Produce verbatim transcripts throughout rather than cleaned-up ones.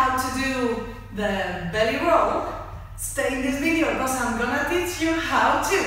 how to do the belly roll, stay in this video because I'm gonna teach you how to.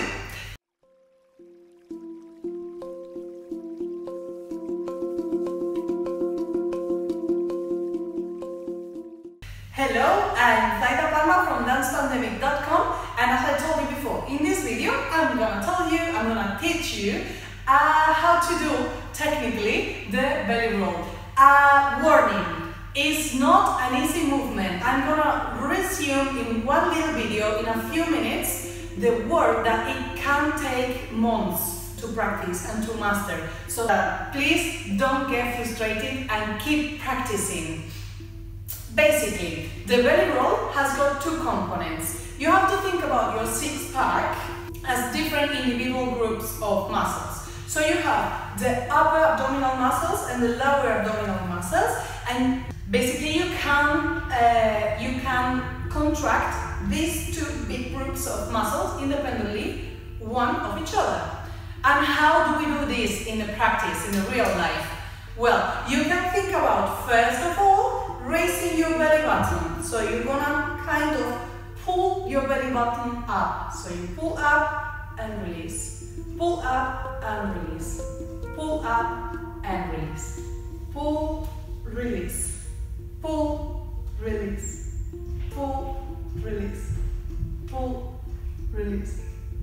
Hello, I'm Zaida Palma from dance pandemic dot com, and as I told you before, in this video I'm gonna tell you, I'm gonna teach you uh, how to do technically the belly roll. Uh, warning, it's not an easy movement. I'm gonna resume in one little video in a few minutes the work that it can take months to practice and to master. So uh, please don't get frustrated and keep practicing. Basically, the belly roll has got two components. You have to think about your six pack as different individual groups of muscles. So you have the upper abdominal muscles and the lower abdominal muscles, and basically you can uh, you can contract these two big groups of muscles independently, one of each other. And how do we do this in the practice, in the real life? Well, you can think about, first of all, raising your belly button. So you're gonna kind of pull your belly button up. So you pull up and release. Pull up and release. Pull up and release. Pull, release. Pull, release. Pull, release. Pull, release.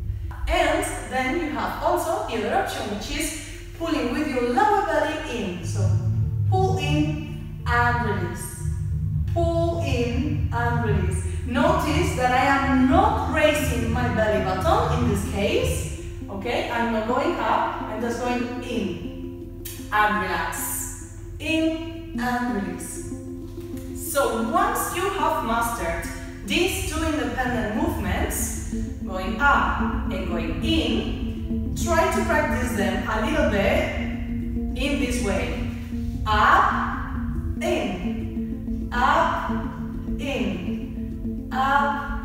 And then you have also the other option, which is pulling with your lower belly in. So pull in and release. Pull in and release. Notice that I am not raising my belly button in this case. Okay, I'm not going up, I'm just going in and relax. In and release. So once you have mastered these two independent movements, going up and going in, try to practice them a little bit in this way. Up, in, up, in, up,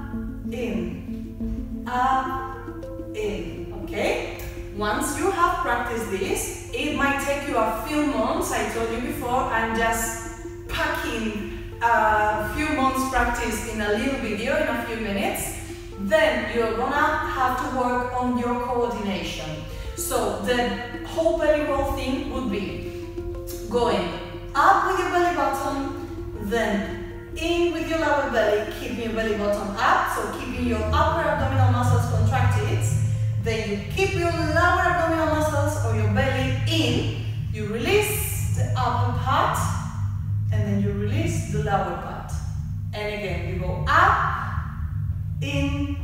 in, up, in. Okay? Once you have practiced this, it might take you a few months, I told you before, I'm just packing a few months practice in a little video in a few minutes. Then you're gonna have to work on your coordination. So the whole belly roll thing would be going up with your belly button, then in with your lower belly, keeping your belly button up, so keeping your upper abdominal muscles contracted. Then you keep your lower abdominal muscles or your belly in, you release the upper part, and then you release the lower part. And again, you go up, in,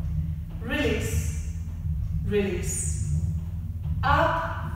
release, release, up,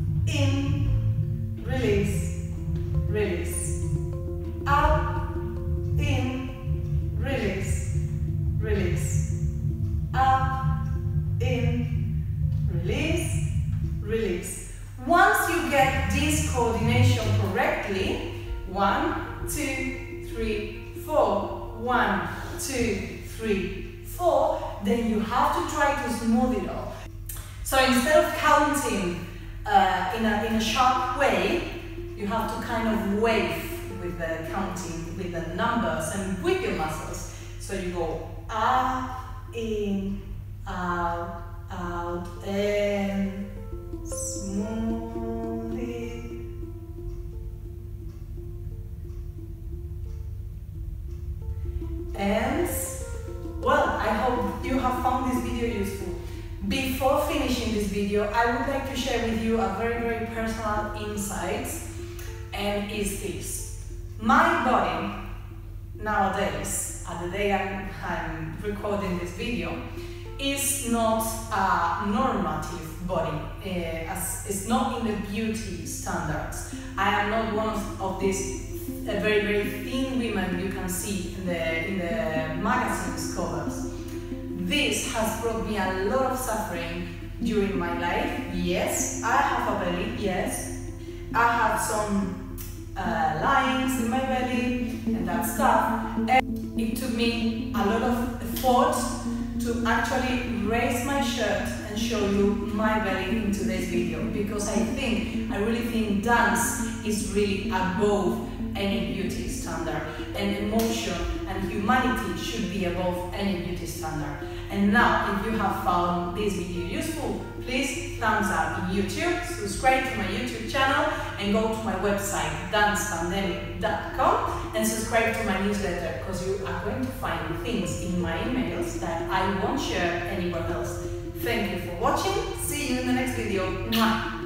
in, release, release, up, in, release, release, up, in, release, release. Once you get this coordination correctly, one, two, three, four, one, two, three, four, then you have to try to smooth it all. So instead of counting uh, in, a, in a sharp way, you have to kind of wave with the counting, with the numbers and with your muscles. So you go up, in, out, out, and smooth it. And, well, I hope you have found this video useful. Before finishing this video, I would like to share with you a very, very personal insight, and is this. My body, nowadays, at the day I'm, I'm recording this video, is not a normative body, uh, as it's not in the beauty standards. I am not one of, of these uh, very, very thin women you can see in the, in the magazines covers. This has brought me a lot of suffering during my life. Yes, I have a belly, yes. I have some uh, lines in my belly and that stuff. And it took me a lot of effort to actually raise my shirt and show you my belly in today's video, because I think, I really think dance is really above any beauty standard, and emotion and humanity should be above any beauty standard. And now, if you have found this video useful, please thumbs up in YouTube, subscribe to my YouTube channel, and go to my website dance pandemic dot com and subscribe to my newsletter, because you are going to find things in my emails that I won't share anywhere else. Thank you for watching. See you in the next video. Mwah.